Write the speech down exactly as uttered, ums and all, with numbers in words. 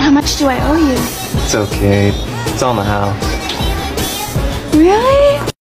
How much do I owe you? It's okay. It's on the house. Really?